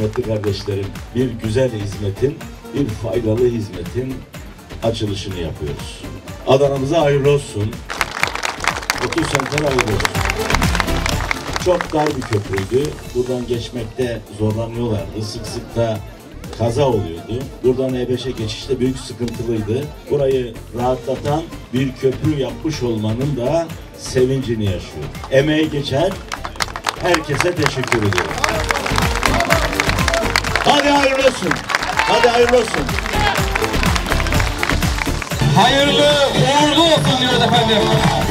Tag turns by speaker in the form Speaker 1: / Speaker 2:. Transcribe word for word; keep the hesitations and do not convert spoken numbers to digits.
Speaker 1: kıymetli kardeşlerim, bir güzel hizmetin, bir faydalı hizmetin açılışını yapıyoruz. Adana'mıza hayırlı olsun. otuz seneler hayırlı olsun. Çok dar bir köprüydü. Buradan geçmekte zorlanıyorlardı. Sık sık da kaza oluyordu. Buradan E beşe geçiş de büyük sıkıntılıydı. Burayı rahatlatan bir köprü yapmış olmanın da sevincini yaşıyor. Emeği geçen herkese teşekkür ediyorum. Hadi hayırlı olsun. Hadi hayırlı olsun.
Speaker 2: Hayırlı uğurlu olsun diyoruz efendim.